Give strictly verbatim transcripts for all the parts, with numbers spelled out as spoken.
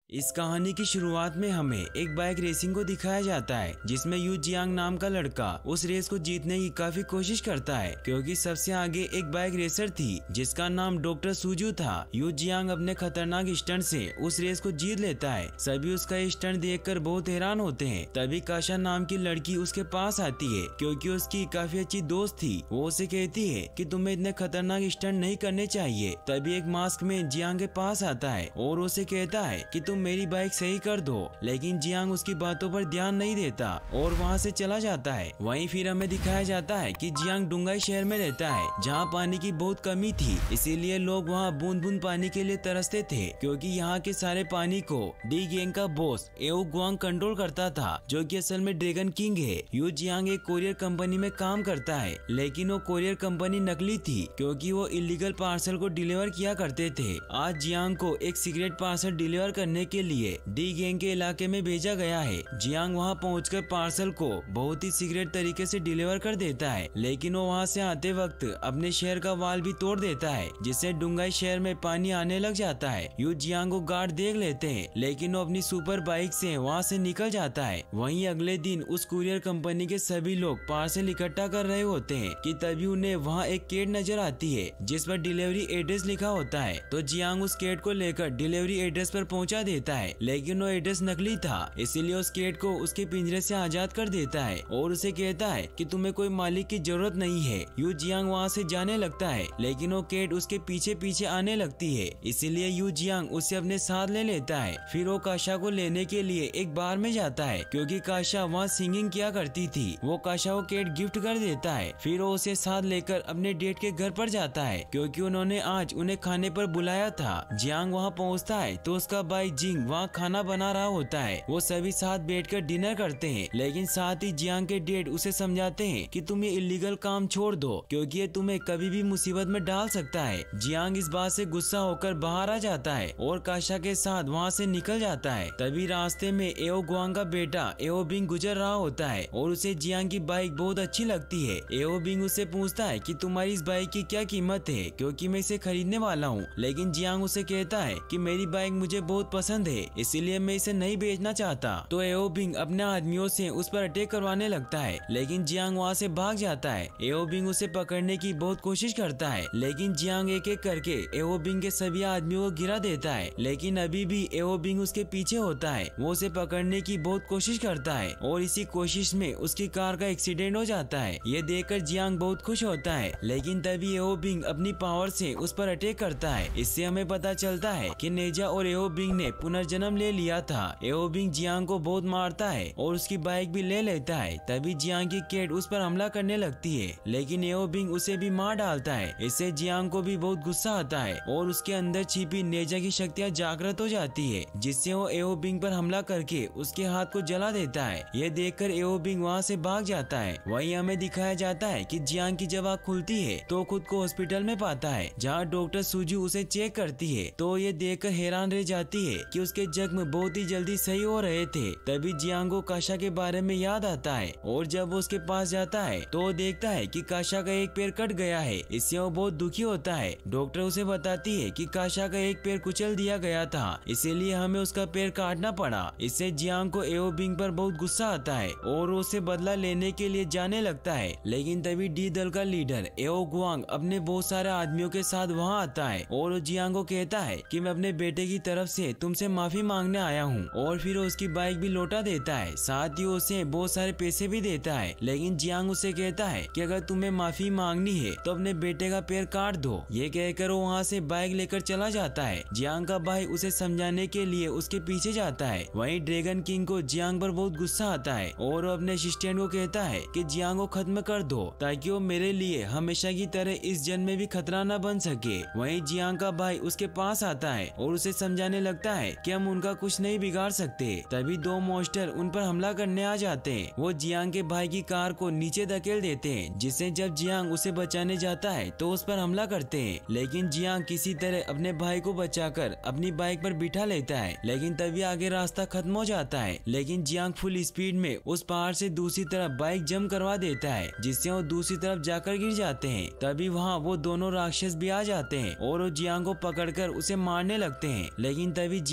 इस कहानी की शुरुआत में हमें एक बाइक रेसिंग को दिखाया जाता है जिसमें यू जियांग नाम का लड़का उस रेस को जीतने की काफी कोशिश करता है क्योंकि सबसे आगे एक बाइक रेसर थी जिसका नाम डॉक्टर सुजू था। यू जियांग अपने खतरनाक स्टंट से उस रेस को जीत लेता है। सभी उसका स्टंट देखकर बहुत हैरान होते हैं। तभी काशा नाम की लड़की उसके पास आती है क्योंकि उसकी काफी अच्छी दोस्त थी। वो उसे कहती है कि तुम्हें इतने खतरनाक स्टंट नहीं करने चाहिए। तभी एक मास्क में जियांग के पास आता है और उसे कहता है कि तुम मेरी बाइक सही कर दो, लेकिन जियांग उसकी बातों पर ध्यान नहीं देता और वहाँ से चला जाता है। वहीं फिर हमें दिखाया जाता है कि जियांग डुंगाई शहर में रहता है जहाँ पानी की बहुत कमी थी, इसीलिए लोग वहाँ बूंद बूंद पानी के लिए तरसते थे क्योंकि यहाँ के सारे पानी को डी गैंग का बॉस एओ गुआंग कंट्रोल करता था जो कि असल में ड्रैगन किंग है। यू जियांग एक कोरियर कंपनी में काम करता है, लेकिन वो कोरियर कंपनी नकली थी क्योंकि वो इलीगल पार्सल को डिलीवर किया करते थे। आज जियांग को एक सीक्रेट पार्सल डिलीवर करने के लिए डी गैंग के इलाके में भेजा गया है। जियांग वहां पहुंचकर पार्सल को बहुत ही सीक्रेट तरीके से डिलीवर कर देता है, लेकिन वो वहां से आते वक्त अपने शहर का वाल भी तोड़ देता है जिससे डुंगाई शहर में पानी आने लग जाता है। यू जियांग को गार्ड देख लेते हैं, लेकिन वो अपनी सुपर बाइक से वहां से निकल जाता है। वहीं अगले दिन उस कुरियर कंपनी के सभी लोग पार्सल इकट्ठा कर रहे होते हैं कि तभी उन्हें वहाँ एक केट नजर आती है जिस पर डिलीवरी एड्रेस लिखा होता है। तो जियांग उस केट को लेकर डिलीवरी एड्रेस पर पहुंचा देता है, लेकिन वो एड्रेस नकली था, इसीलिए उस केट को उसके पिंजरे से आजाद कर देता है और उसे कहता है कि तुम्हें कोई मालिक की जरूरत नहीं है। यू जियांग वहाँ से जाने लगता है, लेकिन वो केट उसके पीछे पीछे आने लगती है, इसीलिए यू जियांग उसे अपने साथ ले लेता है। फिर वो काशा को लेने के लिए एक बार में जाता है क्योंकि काशा वहाँ सिंगिंग किया करती थी। वो काशा को केट गिफ्ट कर देता है। फिर वो उसे साथ लेकर अपने डेट के घर पर जाता है क्योंकि उन्होंने आज उन्हें खाने पर बुलाया था। जियांग वहाँ पहुँचता है तो उसका भाई जिंग वहाँ खाना बना रहा होता है। वो सभी साथ बैठकर डिनर करते हैं, लेकिन साथ ही जियांग के डैड उसे समझाते हैं कि तुम ये इलीगल काम छोड़ दो क्योंकि ये तुम्हें कभी भी मुसीबत में डाल सकता है। जियांग इस बात से गुस्सा होकर बाहर आ जाता है और काशा के साथ वहाँ से निकल जाता है। तभी रास्ते में एओ गुआंग का बेटा एओ बिंग गुजर रहा होता है और उसे जियांग की बाइक बहुत अच्छी लगती है। एओ बिंग उससे पूछता है कि तुम्हारी इस बाइक की क्या कीमत है क्योंकि मैं इसे खरीदने वाला हूँ, लेकिन जियांग उसे कहता है कि मेरी बाइक मुझे बहुत पसंद है, इसलिए मैं इसे नहीं बेचना चाहता। तो एओ बिंग अपने आदमियों से उस पर अटैक करवाने लगता है, लेकिन जियांग वहाँ से भाग जाता है। एओ बिंग उसे पकड़ने की बहुत कोशिश करता है, लेकिन जियांग एक एक करके एओ बिंग के सभी आदमियों को गिरा देता है, लेकिन अभी भी एओ बिंग उसके पीछे होता है। वो उसे पकड़ने की बहुत कोशिश करता है और इसी कोशिश में उसकी कार का एक्सीडेंट हो जाता है। ये देखकर जियांग बहुत खुश होता है, लेकिन तभी एओ बिंग अपनी पावर से उस पर अटैक करता है। इससे हमें पता चलता है कि नेजा और एओ बिंग ने पुनर्जन्म ले लिया था। एओ बिंग जियांग को बहुत मारता है और उसकी बाइक भी ले लेता है। तभी जियांग की केट उस पर हमला करने लगती है, लेकिन एओ बिंग उसे भी मार डालता है। इससे जियांग को भी बहुत गुस्सा आता है और उसके अंदर छिपी नेजा की शक्तियाँ जागृत हो जाती है, जिससे वो एओ बिंग पर हमला करके उसके हाथ को जला देता है। यह देखकर एओ बिंग वहाँ से भाग जाता है। वहीं हमें दिखाया जाता है कि जियांग की जब आँख खुलती है तो खुद को हॉस्पिटल में पाता है जहाँ डॉक्टर सुजू उसे चेक करती है। तो ये देखकर हैरान रह जाती है कि उसके जख्म बहुत ही जल्दी सही हो रहे थे। तभी जियांग को काशा के बारे में याद आता है और जब वो उसके पास जाता है तो वो देखता है कि काशा का एक पैर कट गया है। इससे वो बहुत दुखी होता है। डॉक्टर उसे बताती है कि काशा का एक पैर कुचल दिया गया था, इसीलिए हमें उसका पैर काटना पड़ा। इससे जियांग को एओ बिंग पर बहुत गुस्सा आता है और उसे बदला लेने के लिए जाने लगता है, लेकिन तभी डी दल का लीडर एओ गुआंग अपने बहुत सारे आदमियों के साथ वहाँ आता है और वो जियांग को कहता है कि मैं अपने बेटे की तरफ से तुमसे माफी मांगने आया हूँ, और फिर उसकी बाइक भी लौटा देता है। साथ ही उसे बहुत सारे पैसे भी देता है, लेकिन जियांग उसे कहता है कि अगर तुम्हें माफी मांगनी है तो अपने बेटे का पैर काट दो। ये कहकर वो वहाँ से बाइक लेकर चला जाता है। जियांग का भाई उसे समझाने के लिए उसके पीछे जाता है। वहीं ड्रैगन किंग को जियांग पर बहुत गुस्सा आता है और वो अपने असिस्टेंट को कहता है कि जियांग को खत्म कर दो ताकि वो मेरे लिए हमेशा की तरह इस जन्म में भी खतरा न बन सके। वहीं जियांग का भाई उसके पास आता है और उसे समझाने लगता है कि हम उनका कुछ नहीं बिगाड़ सकते। तभी दो मॉन्स्टर उन पर हमला करने आ जाते हैं। वो जियांग के भाई की कार को नीचे धकेल देते हैं, जिससे जब जियांग उसे बचाने जाता है तो उस पर हमला करते हैं, लेकिन जियांग किसी तरह अपने भाई को बचाकर अपनी बाइक पर बिठा लेता है। लेकिन तभी आगे रास्ता खत्म हो जाता है, लेकिन जियांग फुल स्पीड में उस पहाड़ से दूसरी तरफ बाइक जंप करवा देता है, जिससे वो दूसरी तरफ जाकर गिर जाते हैं। तभी वहाँ वो दोनों राक्षस भी आ जाते हैं और वो जियांग को पकड़कर उसे मारने लगते हैं, लेकिन तभी जियांग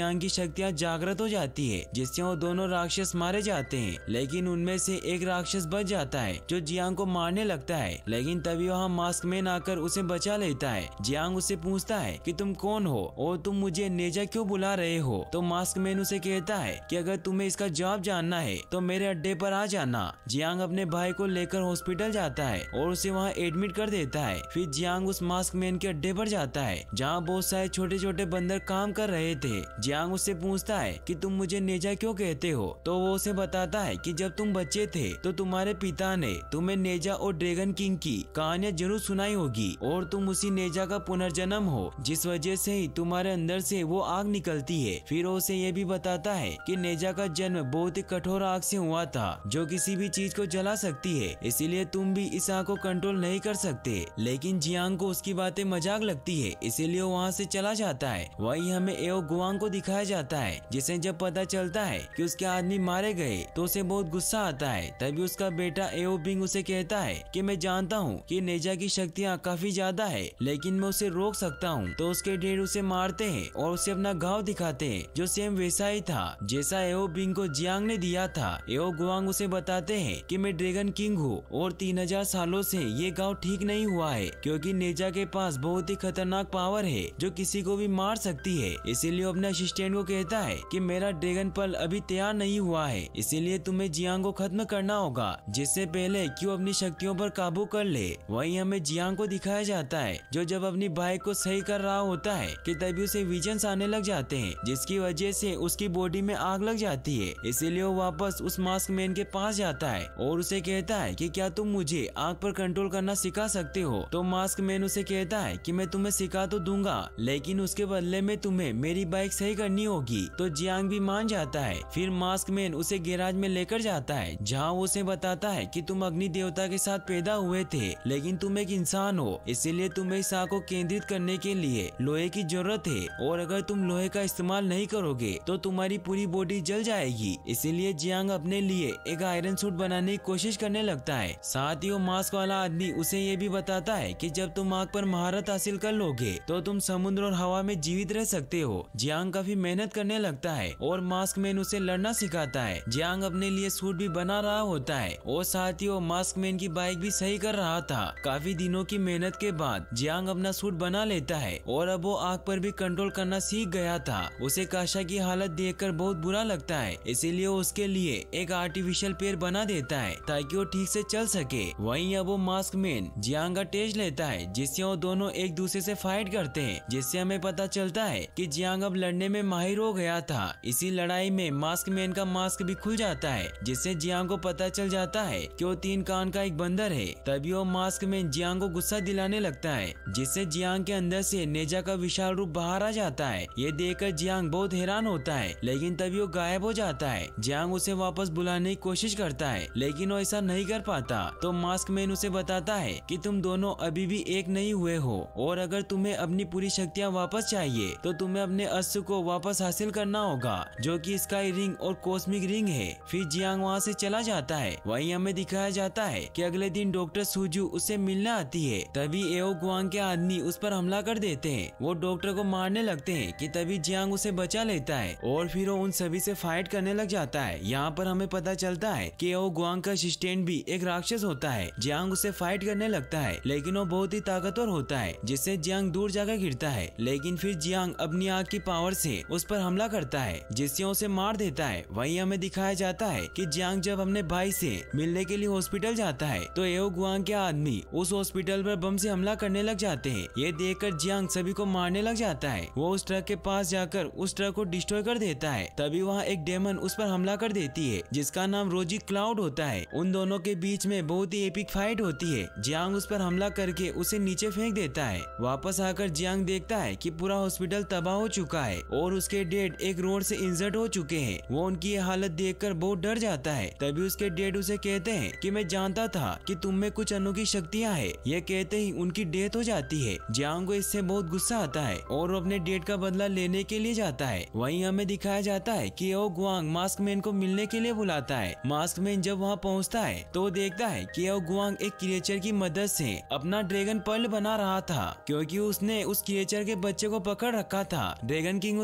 जियांग की शक्तियाँ जागृत हो जाती है, जिससे वो दोनों राक्षस मारे जाते हैं। लेकिन उनमें से एक राक्षस बच जाता है जो जियांग को मारने लगता है, लेकिन तभी वहाँ मास्क मैन आकर उसे बचा लेता है। जियांग उससे पूछता है कि तुम कौन हो और तुम मुझे नेजा क्यों बुला रहे हो। तो मास्क मैन उसे कहता है कि अगर तुम्हें इसका जवाब जानना है तो मेरे अड्डे पर आ जाना। जियांग अपने भाई को लेकर हॉस्पिटल जाता है और उसे वहाँ एडमिट कर देता है। फिर जियांग उस मास्क मैन के अड्डे पर जाता है जहाँ बहुत सारे छोटे छोटे बंदर काम कर रहे थे। जियांग उससे पूछता है कि तुम मुझे नेजा क्यों कहते हो। तो वो उसे बताता है कि जब तुम बच्चे थे तो तुम्हारे पिता ने तुम्हें नेजा और ड्रैगन किंग की कहानियां जरूर सुनाई होगी और तुम उसी नेजा का पुनर्जन्म हो, जिस वजह से ही तुम्हारे अंदर से वो आग निकलती है। फिर वो उसे ये भी बताता है कि नेजा का जन्म बहुत ही कठोर आग से हुआ था जो किसी भी चीज को जला सकती है, इसीलिए तुम भी इस आग को कंट्रोल नहीं कर सकते। लेकिन जियांग को उसकी बातें मजाक लगती है, इसीलिए वो वहाँ से चला जाता है। वहीं हमें एओ गुआंग को दिखाया जाता है, जिसे जब पता चलता है कि उसके आदमी मारे गए तो उसे बहुत गुस्सा आता है। तभी उसका बेटा एओ बिंग उसे कहता है कि मैं जानता हूँ कि नेजा की शक्तियाँ काफी ज्यादा है, लेकिन मैं उसे रोक सकता हूँ। तो उसके डेड उसे मारते हैं और उसे अपना घाव दिखाते हैं जो सेम वैसा ही था जैसा एओ बिंग को जियांग ने दिया था। एओ गुआंग उसे बताते हैं कि मैं ड्रैगन किंग हूँ और तीन हजार सालों से ये घाव ठीक नहीं हुआ है, क्योंकि नेजा के पास बहुत ही खतरनाक पावर है जो किसी को भी मार सकती है। इसीलिए अपने असिस्टेंट को कहता है कि मेरा ड्रैगन पल अभी तैयार नहीं हुआ है, इसीलिए तुम्हें जियांग को खत्म करना होगा जिससे पहले कि वो अपनी शक्तियों पर काबू कर ले। वहीं हमें जियांग को दिखाया जाता है जो जब अपनी बाइक को सही कर रहा होता है कि तभी उसे विजन्स आने लग जाते हैं, जिसकी वजह से उसकी बॉडी में आग लग जाती है। इसीलिए वो वापस उस मास्क मैन के पास जाता है और उसे कहता है कि क्या तुम मुझे आग पर कंट्रोल करना सिखा सकते हो। तो मास्क मैन उसे कहता है कि मैं तुम्हें सिखा तो दूंगा, लेकिन उसके बदले में तुम्हें मेरी बाइक सही करनी होगी। तो जियांग भी मान जाता है। फिर मास्क मैन उसे गैराज में लेकर जाता है जहाँ वो उसे बताता है कि तुम अग्नि देवता के साथ पैदा हुए थे, लेकिन तुम एक इंसान हो, इसीलिए तुम्हें इस आग को केंद्रित करने के लिए लोहे की जरूरत है और अगर तुम लोहे का इस्तेमाल नहीं करोगे तो तुम्हारी पूरी बॉडी जल जाएगी। इसीलिए जियांग अपने लिए एक आयरन सूट बनाने की कोशिश करने लगता है। साथ ही वो मास्क वाला आदमी उसे ये भी बताता है कि जब तुम आग पर महारत हासिल कर लोगे तो तुम समुद्र और हवा में जीवित रह सकते हो। जियांग काफी मेहनत करने लगता है और मास्क मैन उसे लड़ना सिखाता है। जियांग अपने लिए सूट भी बना रहा होता है और साथ ही वो मास्क मैन की बाइक भी सही कर रहा था। काफी दिनों की मेहनत के बाद जियांग अपना सूट बना लेता है और अब वो आग पर भी कंट्रोल करना सीख गया था। उसे काशा की हालत देखकर बहुत बुरा लगता है, इसीलिए उसके लिए एक आर्टिफिशियल पैर बना देता है ताकि वो ठीक से चल सके। वहीं अब वो मास्क मैन जियांग का टेस्ट लेता है, जिससे वो दोनों एक दूसरे से फाइट करते हैं, जिससे हमें पता चलता है कि जियांग अब लड़ने में माहिर हो गया था। इसी लड़ाई में मास्क मैन का मास्क भी खुल जाता है, जिससे जियांग को पता चल जाता है कि वो तीन कान का एक बंदर है। तभी वो मास्क मैन जियांग को गुस्सा दिलाने लगता है, जिससे जियांग के अंदर से नेजा का विशाल रूप बाहर आ जाता है। ये देखकर जियांग बहुत हैरान होता है, लेकिन तभी वो गायब हो जाता है। जियांग उसे वापस बुलाने की कोशिश करता है, लेकिन वो ऐसा नहीं कर पाता। तो मास्क मैन उसे बताता है कि तुम दोनों अभी भी एक नहीं हुए हो और अगर तुम्हें अपनी पूरी शक्तियाँ वापस चाहिए तो तुम्हें अपने अस्त्र को वापस हासिल करना होगा, जो कि स्काई रिंग और कॉस्मिक रिंग है। फिर जियांग वहाँ से चला जाता है। वहीं हमें दिखाया जाता है कि अगले दिन डॉक्टर सुजू उससे मिलने आती है। तभी एओ गुआंग के आदमी उस पर हमला कर देते हैं। वो डॉक्टर को मारने लगते हैं कि तभी जियांग उसे बचा लेता है और फिर वो उन सभी से फाइट करने लग जाता है। यहाँ पर हमें पता चलता है कि एओ गुआंग का असिस्टेंट भी एक राक्षस होता है। जियांग उसे फाइट करने लगता है, लेकिन वो बहुत ही ताकतवर होता है, जिससे जियांग दूर जाकर गिरता है। लेकिन फिर जियांग अपनी आग की पावर से उस पर हमला करता है, जिससे उसे मार देता है। वहीं हमें दिखाया जाता है कि जियांग जब अपने भाई से मिलने के लिए हॉस्पिटल जाता है तो एओ गुआंग के आदमी उस हॉस्पिटल पर बम से हमला करने लग जाते हैं। ये देखकर जियांग सभी को मारने लग जाता है। वो उस ट्रक के पास जाकर उस ट्रक को डिस्ट्रॉय कर देता है। तभी वहाँ एक डेमन उस पर हमला कर देती है, जिसका नाम रोजी क्लाउड होता है। उन दोनों के बीच में बहुत ही एपिक फाइट होती है। जियांग उस पर हमला करके उसे नीचे फेंक देता है। वापस आकर जियांग देखता है कि पूरा हॉस्पिटल तबाह हो चुका है और उसके डेड एक रोड से इंजर्ड हो चुके हैं। वो उनकी ये हालत देखकर बहुत डर जाता है। तभी उसके डेड उसे कहते हैं कि मैं जानता था कि तुम में कुछ अनोखी शक्तियाँ हैं। ये कहते ही उनकी डेथ हो जाती है। जियांग को इससे बहुत गुस्सा आता है और वो अपने डेड का बदला लेने के लिए जाता है। वहीं हमें दिखाया जाता है कि एओ गुआंग मास्क मैन को मिलने के लिए बुलाता है। मास्क मैन जब वहाँ पहुँचता है तो वो देखता है कि एओ गुआंग एक क्रिएचर की मदद से अपना ड्रैगन पर्ल बना रहा था, क्योंकि उसने उस क्रिएचर के बच्चे को पकड़ रखा था। ड्रैगन किंग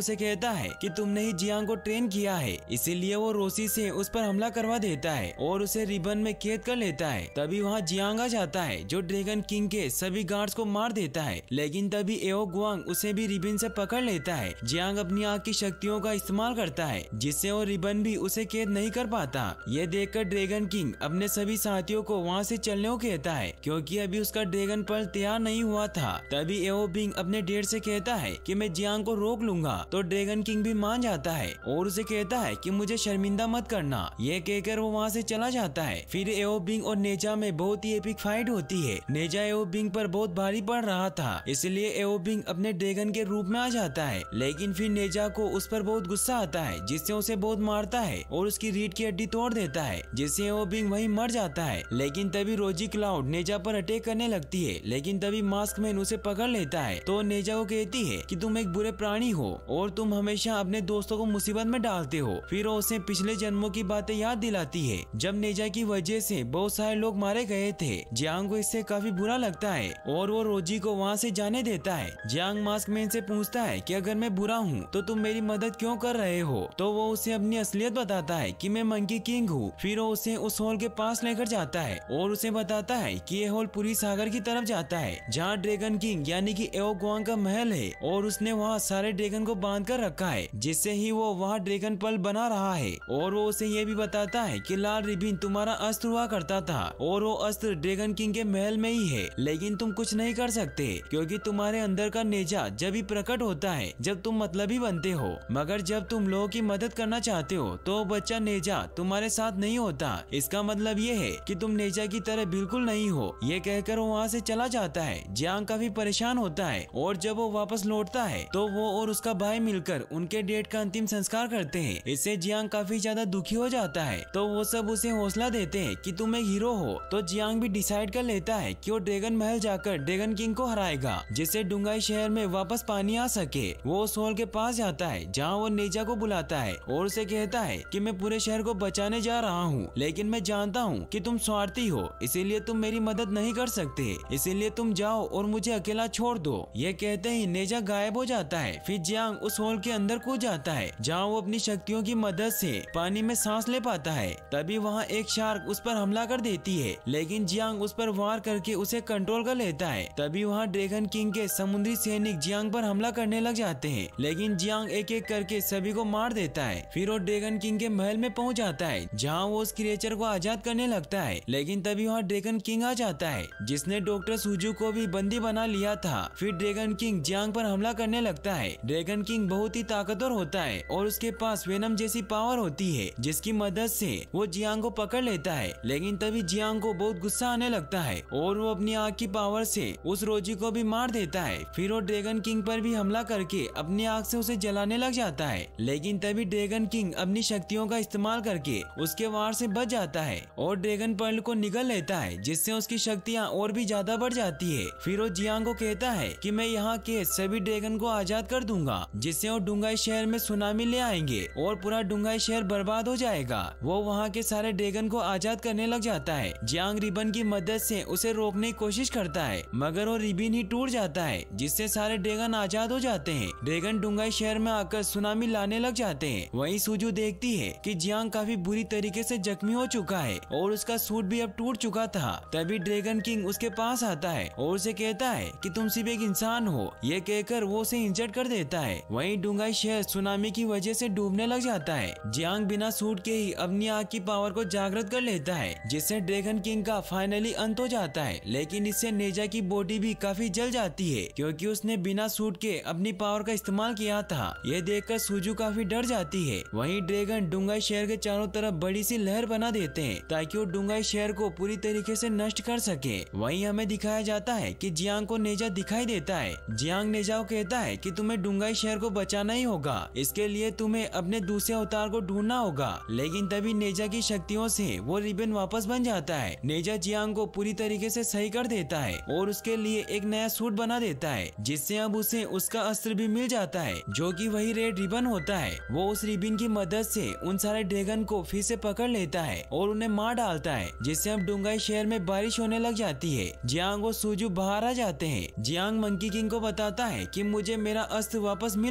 उसे कहता है कि तुमने ही जियांग को ट्रेन किया है, इसीलिए वो रोसी से उस पर हमला करवा देता है और उसे रिबन में कैद कर लेता है। तभी वहाँ जियांग आ जाता है जो ड्रैगन किंग के सभी गार्ड्स को मार देता है, लेकिन तभी एओ गुआंग उसे भी रिबन से पकड़ लेता है। जियांग अपनी आग की शक्तियों का इस्तेमाल करता है जिससे वो रिबन भी उसे कैद नहीं कर पाता। यह देखकर ड्रैगन किंग अपने सभी साथियों को वहाँ से चलने को कहता है क्योंकि अभी उसका ड्रैगन पर्ल तैयार नहीं हुआ था। तभी एओ बिंग अपने डेड से कहता है कि मैं जियांग को रोक लूंगा, तो ड्रैगन किंग भी मान जाता है और उसे कहता है कि मुझे शर्मिंदा मत करना। ये कहकर वो वहाँ से चला जाता है। फिर एओ बिंग और नेजा में बहुत ही एपिक फाइट होती है। नेजा एओ बिंग पर बहुत भारी पड़ रहा था, इसलिए एओ बिंग अपने ड्रैगन के रूप में आ जाता है, लेकिन फिर नेजा को उस पर बहुत गुस्सा आता है जिससे उसे बहुत मारता है और उसकी रीढ़ की हड्डी तोड़ देता है, जिससे एओ बिंग वहीं मर जाता है। लेकिन तभी रोजी क्लाउड नेजा पर अटैक करने लगती है, लेकिन तभी मास्क मैन उसे पकड़ लेता है। तो नेजा को कहती है कि तुम एक बुरे प्राणी हो और तुम हमेशा अपने दोस्तों को मुसीबत में डालते हो। फिर वो उसे पिछले जन्मों की बातें याद दिलाती है जब नेजा की वजह से बहुत सारे लोग मारे गए थे। जियांग को इससे काफी बुरा लगता है और वो रोजी को वहाँ से जाने देता है। जियांग मास्क मैन से पूछता है कि अगर मैं बुरा हूँ तो तुम मेरी मदद क्यों कर रहे हो, तो वो उसे अपनी असलियत बताता है कि मैं मंकी किंग हूँ। फिर वो उसे उस हॉल के पास लेकर जाता है और उसे बताता है कि ये हॉल पूरी सागर की तरफ जाता है जहाँ ड्रैगन किंग यानी कि एओ गुआंग का महल है और उसने वहाँ सारे ड्रैगन को बांध कर रखा है जिससे ही वो वहाँ ड्रैगन पर्ल बना रहा है। और वो उसे ये भी बताता है कि लाल रिबिन तुम्हारा अस्त्र हुआ करता था और वो अस्त्र ड्रैगन किंग के महल में ही है, लेकिन तुम कुछ नहीं कर सकते क्योंकि तुम्हारे अंदर का नेजा जब ही प्रकट होता है जब तुम मतलबी बनते हो, मगर जब तुम लोगों की मदद करना चाहते हो तो बच्चा नेजा तुम्हारे साथ नहीं होता। इसका मतलब ये है कि तुम नेजा की तरह बिल्कुल नहीं हो। ये कहकर वो वहाँ से चला जाता है। जियांग काफी परेशान होता है और जब वो वापस लौटता है तो वो और उसका भाई मिलकर उनके डेड का अंतिम संस्कार करते हैं। इससे जियांग काफी ज्यादा दुखी हो जाता है, तो वो सब उसे हौसला देते हैं कि तुम एक हीरो हो। तो जियांग भी डिसाइड कर लेता है कि वो ड्रैगन महल जाकर ड्रैगन किंग को हराएगा जिससे डुंगाई शहर में वापस पानी आ सके। वो उस हॉल के पास जाता है जहाँ वो नेजा को बुलाता है और उसे कहता है कि मैं पूरे शहर को बचाने जा रहा हूँ, लेकिन मैं जानता हूँ कि तुम स्वार्थी हो, इसीलिए तुम मेरी मदद नहीं कर सकते, इसीलिए तुम जाओ और मुझे अकेला छोड़ दो। ये कहते ही नेजा गायब हो जाता है। फिर जियांग उस हॉल के अंदर कूद जाता है जहाँ वो अपनी शक्तियों की मदद से पानी में सांस ले पाता है। तभी वहाँ एक शार्क उस पर हमला कर देती है, लेकिन जियांग उस पर वार करके उसे कंट्रोल कर लेता है। तभी वहाँ ड्रैगन किंग के समुद्री सैनिक जियांग पर हमला करने लग जाते हैं, लेकिन जियांग एक एक करके सभी को मार देता है। फिर वो ड्रैगन किंग के महल में पहुँच जाता है जहाँ वो उस क्रिएचर को आजाद करने लगता है, लेकिन तभी वहाँ ड्रैगन किंग आ जाता है जिसने डॉक्टर सुजू को भी बंदी बना लिया था। फिर ड्रैगन किंग जियांग पर हमला करने लगता है। ड्रैगन किंग बहुत ही ताकतवर होता है और उसके पास वेनम जैसी पावर होती है जिसकी मदद से वो जियांग को पकड़ लेता है, लेकिन तभी जियांग को बहुत गुस्सा आने लगता है और वो अपनी आग की पावर से उस रोजी को भी मार देता है। फिर वो ड्रैगन किंग पर भी हमला करके अपनी आग से उसे जलाने लग जाता है, लेकिन तभी ड्रैगन किंग अपनी शक्तियों का इस्तेमाल करके उसके वार से बच जाता है और ड्रैगन पर्ल को निगल लेता है जिससे उसकी शक्तियाँ और भी ज्यादा बढ़ जाती है। फिर वो जियांग को कहता है कि मैं यहाँ के सभी ड्रैगन को आजाद कर दूंगा जिससे वो डुंगाई शहर में सुनामी ले आएंगे और पूरा डुंगाई शहर बर्बाद हो जाएगा। वो वहाँ के सारे ड्रैगन को आजाद करने लग जाता है। जियांग रिबन की मदद से उसे रोकने की कोशिश करता है, मगर वो रिबन ही टूट जाता है जिससे सारे ड्रैगन आजाद हो जाते हैं। ड्रैगन डुंगाई शहर में आकर सुनामी लाने लग जाते हैं। वहीं सुजू देखती है कि जियांग काफी बुरी तरीके से जख्मी हो चुका है और उसका सूट भी अब टूट चुका था। तभी ड्रैगन किंग उसके पास आता है और उसे कहता है कि तुम सिर्फ एक इंसान हो। ये कहकर वो उसे इंजर्ड कर देता है। वहीं डुंगाई शहर सुनामी की वजह से डूबने लग जाता है। जियांग बिना सूट के ही अपनी आग की पावर को जागृत कर लेता है जिससे ड्रैगन किंग का फाइनली अंत हो जाता है, लेकिन इससे नेजा की बॉडी भी काफी जल जाती है क्योंकि उसने बिना सूट के अपनी पावर का इस्तेमाल किया था। ये देखकर सुजू काफी डर जाती है। वहीं ड्रैगन डुंगाई शहर के चारों तरफ बड़ी सी लहर बना देते हैं ताकि वो डुंगाई शहर को पूरी तरीके से नष्ट कर सके। वहीं हमें दिखाया जाता है कि जियांग को नेजा दिखाई देता है। जियांग नेजा को कहता है कि तुम्हें डुंगाई शहर को बचाना ही होगा, इसके लिए तुम्हें अपने दूसरे अवतार को ढूंढना होगा। लेकिन तभी नेजा की शक्तियों से वो रिबन वापस बन जाता है। नेजा जियांग को पूरी तरीके से सही कर देता है और उसके लिए एक नया सूट बना देता है जिससे अब उसे उसका अस्त्र भी मिल जाता है जो कि वही रेड रिबन होता है। वो उस रिबन की मदद से उन सारे ड्रैगन को फिर से पकड़ लेता है और उन्हें मार डालता है जिससे अब डुंगाई शहर में बारिश होने लग जाती है। जियांग और सुजू बाहर आ जाते हैं। जियांग मंकी किंग को बताता है कि मुझे मेरा अस्त्र वापस मिल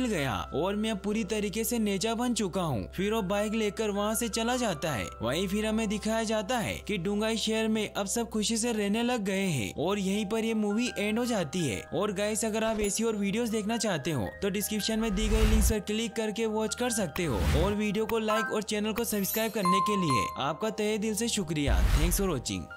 गया और मैं पूरी तरीके से नेजा बन चुका हूँ। फिर वो बाइक लेकर वहाँ से चला जाता है। वहीं फिर हमें दिखाया जाता है कि डुंगाई शहर में अब सब खुशी से रहने लग गए हैं और यहीं पर ये मूवी एंड हो जाती है। और गाइस, अगर आप ऐसी और वीडियोस देखना चाहते हो तो डिस्क्रिप्शन में दी गई लिंक पर क्लिक करके वॉच कर सकते हो। और वीडियो को लाइक और चैनल को सब्सक्राइब करने के लिए आपका तहे दिल से शुक्रिया। Thanks for watching.